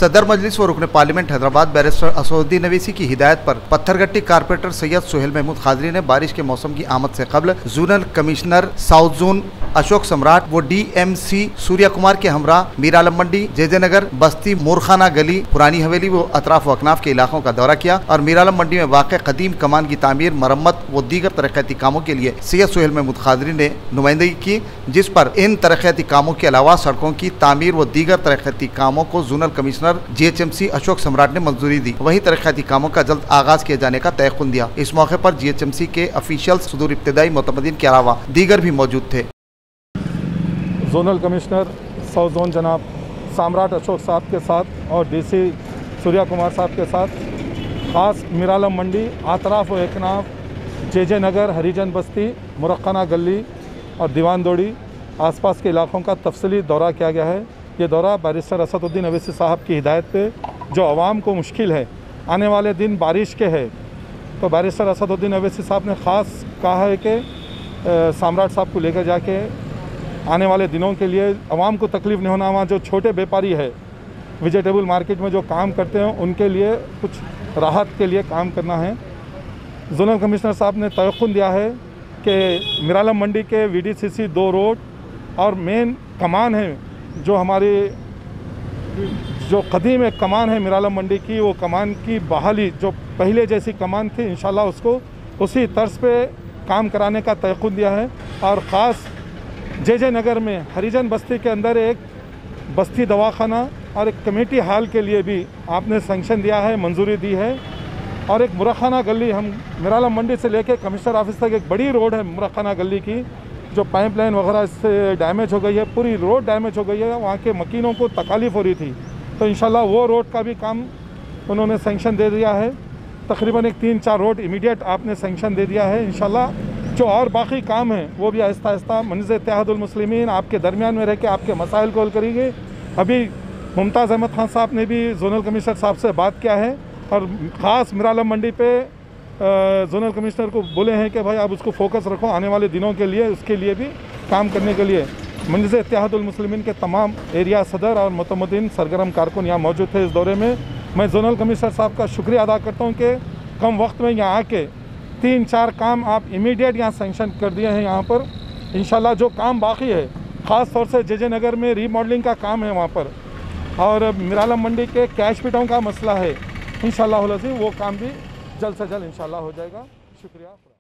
सदर मजलिस व रुकन पार्लियामेंट हैदराबाद बैरिस्टर असदुद्दीन अवैसी की हिदायत पर पत्थरगट्टी कारपोरेटर सैयद सुहेल महमूद खादरी ने बारिश के मौसम की आमद से कबल zonal commissioner south zone Ashok Samrat व DMC सूर्या कुमार के हमरा मीर आलम मंडी, JJ नगर, बस्ती, मोरखाना गली, पुरानी हवेली व अतराफ व अकनाफ के इलाकों का दौरा किया और मीर आलम मंडी में वाक़ कदीम कमान की तामीर, मरम्मत व दीगर तरक्याती कामों के लिए सैयद सुहेल महमूद खादरी ने नुमाइंदगी की, जिस पर इन तरक्याती कामों के अलावा सड़कों की तामीर व दीगर तरक्याती कामों को जोनल कमिश्नर GHMC अशोक सम्राट ने मंजूरी दी। वहीं तरक्याती कामों का जल्द आगाज किए जाने का तयक़ुन दिया। इस मौके पर GHMC के अफिशियल्स, सुदूर इब्तिदाई मोतमदीन के अलावा दीगर भी मौजूद थे। जोनल कमिश्नर साउथ जोन जनाब सम्राट अशोक साहब के साथ और DC सूर्या कुमार साहब के साथ ख़ास मीर आलम मंडी, अतराफ व अकनाफ, JJ नगर, हरिजन बस्ती, मुरक्काना गली और दीवान दौड़ी आसपास के इलाकों का तफसीली दौरा किया गया है। ये दौरा बैरिस्टर असदुद्दीन अवैसी साहब की हिदायत पे, जो आवाम को मुश्किल है, आने वाले दिन बारिश के है, तो बैरिस्टर असदुद्दीन अवैसी साहब ने ख़ास कहा है कि सम्राट साहब को लेकर जाके आने वाले दिनों के लिए आवाम को तकलीफ़ नहीं होना, वहाँ जो छोटे व्यापारी है वेजिटेबल मार्केट में जो काम करते हैं उनके लिए कुछ राहत के लिए काम करना है। जोनल कमिश्नर साहब ने तयक़ुन दिया है कि मीर आलम मंडी के VDCC 2 रोड और मेन कमान है, जो हमारी जो कदीम एक कमान है मीर आलम मंडी की, वो कमान की बहाली जो पहले जैसी कमान थी इंशाल्लाह उसको उसी तर्ज पे काम कराने का तयक़ुन दिया है। और ख़ास JJ नगर में हरिजन बस्ती के अंदर एक बस्ती दवाखाना और एक कमेटी हाल के लिए भी आपने सेंक्शन दिया है, मंजूरी दी है। और एक मुरक्काना गली, हम मीर आलम मंडी से लेके कमिश्नर ऑफिस तक एक बड़ी रोड है मुरक्काना गली की, जो पाइपलाइन वगैरह इससे डैमेज हो गई है, पूरी रोड डैमेज हो गई है, वहाँ के मकीनों को तकलीफ़ हो रही थी, तो इंशाल्लाह वो रोड का भी काम उन्होंने सेंक्शन दे दिया है। तकरीबन एक 3-4 रोड इमीडिएट आपने सेंक्शन दे दिया है। इंशाल्लाह जो और बाकी काम है वो भी आहिस्ता आहिस्ता मंज़िल इत्तेहादुल मुस्लिमीन आपके दरमियान में रह के आपके मसाइल को हल करेंगे। अभी मुमताज़ अहमद खान साहब ने भी जोनल कमिश्नर साहब से बात किया है और ख़ास मीर आलम मंडी पे जोनल कमिश्नर को बोले हैं कि भाई आप उसको फोकस रखो आने वाले दिनों के लिए, उसके लिए भी काम करने के लिए। मंज़िल इत्तेहादुल मुस्लिमीन के तमाम एरिया सदर और मुतमदीन सरगर्म कारकुन यहाँ मौजूद थे इस दौरे में। मैं जोनल कमिश्नर साहब का शुक्रिया अदा करता हूँ कि कम वक्त में यहाँ आके 3-4 काम आप इमीडिएट यहाँ सेंक्शन कर दिए हैं। यहाँ पर इंशाल्लाह जो काम बाकी है, ख़ास तौर से JJ नगर में रीमॉडलिंग का काम है वहाँ पर, और मीर आलम मंडी के कैश पिटों का मसला है, इंशाल्लाह वो काम भी जल्द से जल्द इंशाल्लाह हो जाएगा। शुक्रिया।